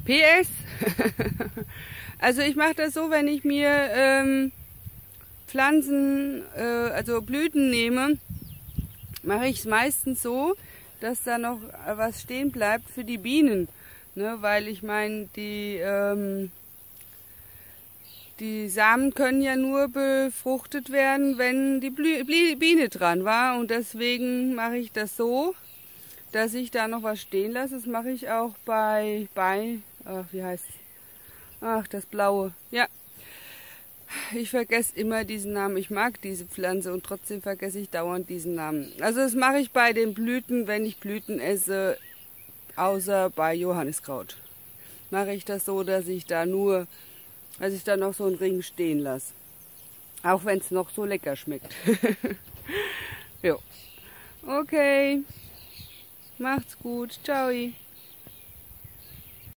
PS. Also ich mache das so, wenn ich mir Pflanzen, also Blüten nehme, mache ich es meistens so, dass da noch was stehen bleibt für die Bienen. Ne, weil ich meine, die Samen können ja nur befruchtet werden, wenn die Biene dran war. Und deswegen mache ich das so, dass ich da noch was stehen lasse. Das mache ich auch wie heißt es? Ach, das Blaue. Ja, ich vergesse immer diesen Namen. Ich mag diese Pflanze und trotzdem vergesse ich dauernd diesen Namen. Also das mache ich bei den Blüten, wenn ich Blüten esse, außer bei Johanniskraut. Mache ich das so, dass ich da noch so einen Ring stehen lasse. Auch wenn es noch so lecker schmeckt. Jo. Okay. Macht's gut. Ciao.